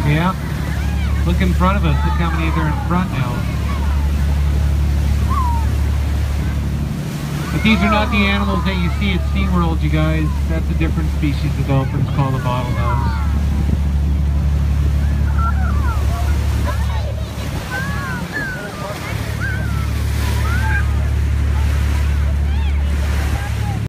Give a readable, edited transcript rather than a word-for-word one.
Yeah. Look in front of us. Look how many are in front now. But these are not the animals that you see at SeaWorld, you guys. That's a different species of dolphins called a bottlenose.